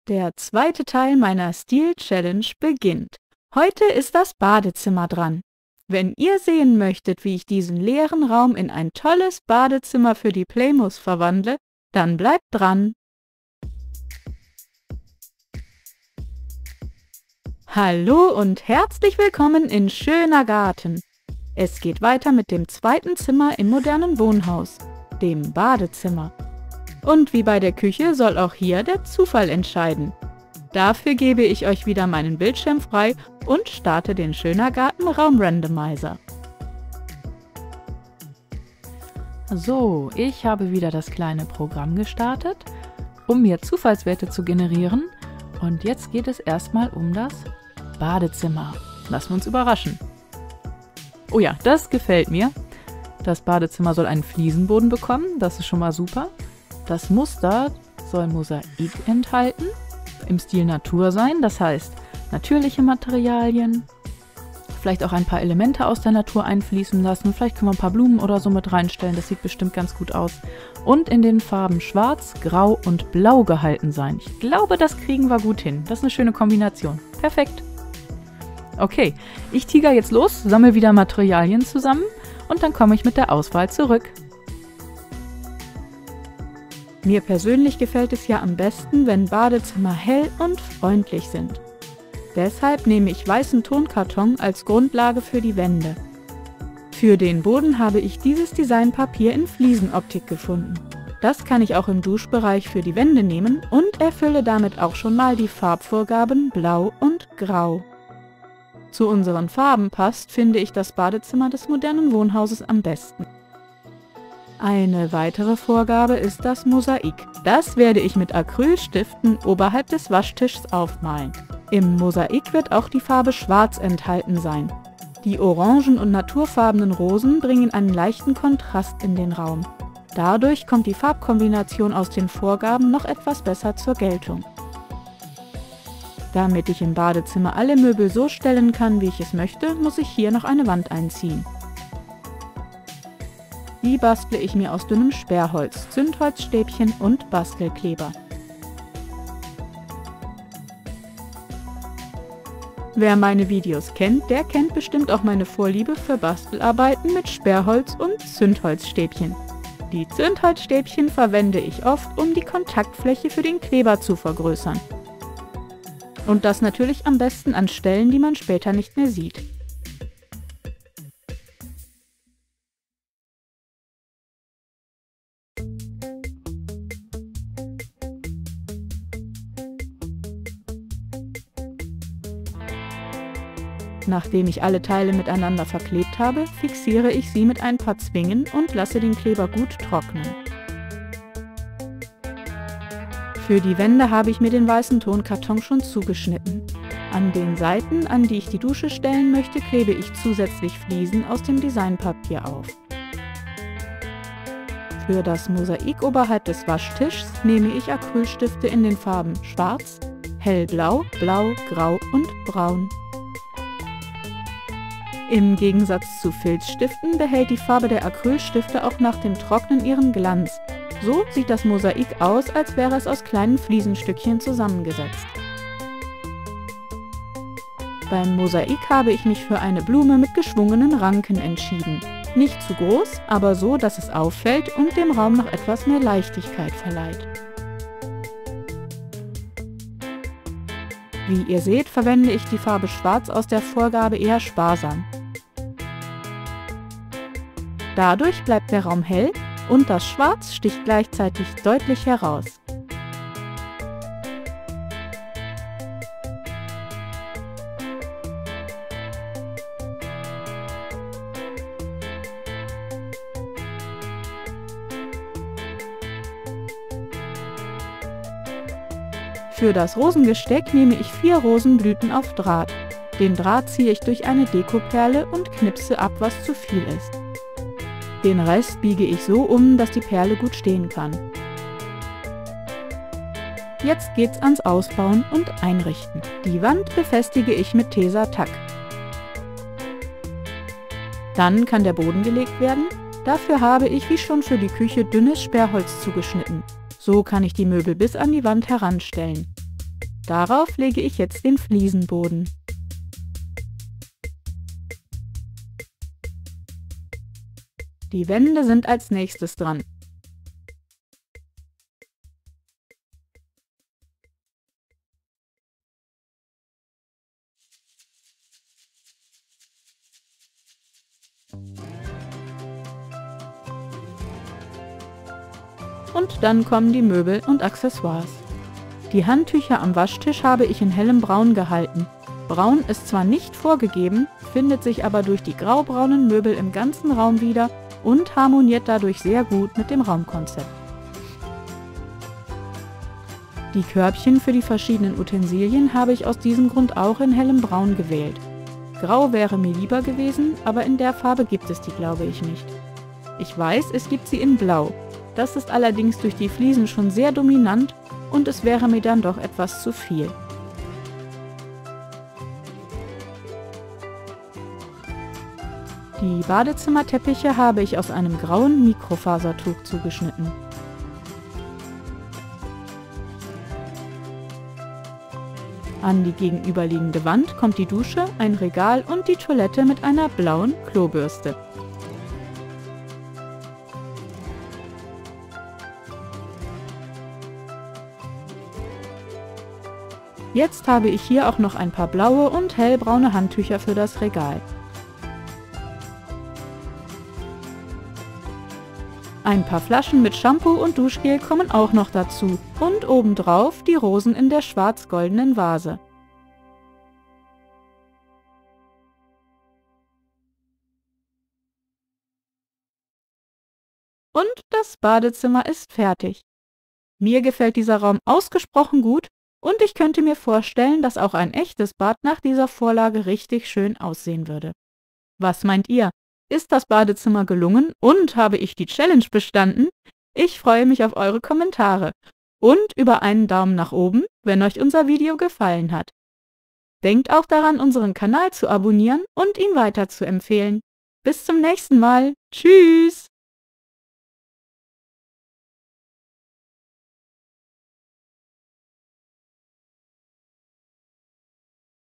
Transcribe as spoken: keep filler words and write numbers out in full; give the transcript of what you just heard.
Der zweite Teil meiner Stil-Challenge beginnt. Heute ist das Badezimmer dran. Wenn ihr sehen möchtet, wie ich diesen leeren Raum in ein tolles Badezimmer für die Playmos verwandle, dann bleibt dran. Hallo und herzlich willkommen in Schöner Garten. Es geht weiter mit dem zweiten Zimmer im modernen Wohnhaus, dem Badezimmer. Und wie bei der Küche soll auch hier der Zufall entscheiden. Dafür gebe ich euch wieder meinen Bildschirm frei und starte den Schöner Garten Raum Randomizer. So, ich habe wieder das kleine Programm gestartet, um mir Zufallswerte zu generieren. Und jetzt geht es erstmal um das Badezimmer. Lassen wir uns überraschen. Oh ja, das gefällt mir. Das Badezimmer soll einen Fliesenboden bekommen, das ist schon mal super. Das Muster soll Mosaik enthalten, im Stil Natur sein, das heißt natürliche Materialien, vielleicht auch ein paar Elemente aus der Natur einfließen lassen, vielleicht können wir ein paar Blumen oder so mit reinstellen, das sieht bestimmt ganz gut aus. Und in den Farben Schwarz, Grau und Blau gehalten sein. Ich glaube, das kriegen wir gut hin. Das ist eine schöne Kombination. Perfekt. Okay, ich tiger jetzt los, sammle wieder Materialien zusammen und dann komme ich mit der Auswahl zurück. Mir persönlich gefällt es ja am besten, wenn Badezimmer hell und freundlich sind. Deshalb nehme ich weißen Tonkarton als Grundlage für die Wände. Für den Boden habe ich dieses Designpapier in Fliesenoptik gefunden. Das kann ich auch im Duschbereich für die Wände nehmen und erfülle damit auch schon mal die Farbvorgaben Blau und Grau. Zu unseren Farben passt, finde ich, das Badezimmer des modernen Wohnhauses am besten. Eine weitere Vorgabe ist das Mosaik. Das werde ich mit Acrylstiften oberhalb des Waschtischs aufmalen. Im Mosaik wird auch die Farbe Schwarz enthalten sein. Die orangen und naturfarbenen Rosen bringen einen leichten Kontrast in den Raum. Dadurch kommt die Farbkombination aus den Vorgaben noch etwas besser zur Geltung. Damit ich im Badezimmer alle Möbel so stellen kann, wie ich es möchte, muss ich hier noch eine Wand einziehen. Die bastle ich mir aus dünnem Sperrholz, Zündholzstäbchen und Bastelkleber. Wer meine Videos kennt, der kennt bestimmt auch meine Vorliebe für Bastelarbeiten mit Sperrholz und Zündholzstäbchen. Die Zündholzstäbchen verwende ich oft, um die Kontaktfläche für den Kleber zu vergrößern. Und das natürlich am besten an Stellen, die man später nicht mehr sieht. Nachdem ich alle Teile miteinander verklebt habe, fixiere ich sie mit ein paar Zwingen und lasse den Kleber gut trocknen. Für die Wände habe ich mir den weißen Tonkarton schon zugeschnitten. An den Seiten, an die ich die Dusche stellen möchte, klebe ich zusätzlich Fliesen aus dem Designpapier auf. Für das Mosaik oberhalb des Waschtischs nehme ich Acrylstifte in den Farben Schwarz, Hellblau, Blau, Grau und Braun. Im Gegensatz zu Filzstiften behält die Farbe der Acrylstifte auch nach dem Trocknen ihren Glanz. So sieht das Mosaik aus, als wäre es aus kleinen Fliesenstückchen zusammengesetzt. Beim Mosaik habe ich mich für eine Blume mit geschwungenen Ranken entschieden. Nicht zu groß, aber so, dass es auffällt und dem Raum noch etwas mehr Leichtigkeit verleiht. Wie ihr seht, verwende ich die Farbe Schwarz aus der Vorgabe eher sparsam. Dadurch bleibt der Raum hell und das Schwarz sticht gleichzeitig deutlich heraus. Für das Rosengesteck nehme ich vier Rosenblüten auf Draht. Den Draht ziehe ich durch eine Dekoperle und knipse ab, was zu viel ist. Den Rest biege ich so um, dass die Perle gut stehen kann. Jetzt geht's ans Ausbauen und Einrichten. Die Wand befestige ich mit Tesa Tack. Dann kann der Boden gelegt werden. Dafür habe ich wie schon für die Küche dünnes Sperrholz zugeschnitten. So kann ich die Möbel bis an die Wand heranstellen. Darauf lege ich jetzt den Fliesenboden. Die Wände sind als nächstes dran. Und dann kommen die Möbel und Accessoires. Die Handtücher am Waschtisch habe ich in hellem Braun gehalten. Braun ist zwar nicht vorgegeben, findet sich aber durch die graubraunen Möbel im ganzen Raum wieder und harmoniert dadurch sehr gut mit dem Raumkonzept. Die Körbchen für die verschiedenen Utensilien habe ich aus diesem Grund auch in hellem Braun gewählt. Grau wäre mir lieber gewesen, aber in der Farbe gibt es die, glaube ich, nicht. Ich weiß, es gibt sie in Blau. Das ist allerdings durch die Fliesen schon sehr dominant und es wäre mir dann doch etwas zu viel. Die Badezimmerteppiche habe ich aus einem grauen Mikrofasertuch zugeschnitten. An die gegenüberliegende Wand kommt die Dusche, ein Regal und die Toilette mit einer blauen Klobürste. Jetzt habe ich hier auch noch ein paar blaue und hellbraune Handtücher für das Regal. Ein paar Flaschen mit Shampoo und Duschgel kommen auch noch dazu und obendrauf die Rosen in der schwarz-goldenen Vase. Und das Badezimmer ist fertig. Mir gefällt dieser Raum ausgesprochen gut und ich könnte mir vorstellen, dass auch ein echtes Bad nach dieser Vorlage richtig schön aussehen würde. Was meint ihr? Ist das Badezimmer gelungen und habe ich die Challenge bestanden? Ich freue mich auf eure Kommentare und über einen Daumen nach oben, wenn euch unser Video gefallen hat. Denkt auch daran, unseren Kanal zu abonnieren und ihn weiter zu empfehlen. Bis zum nächsten Mal. Tschüss!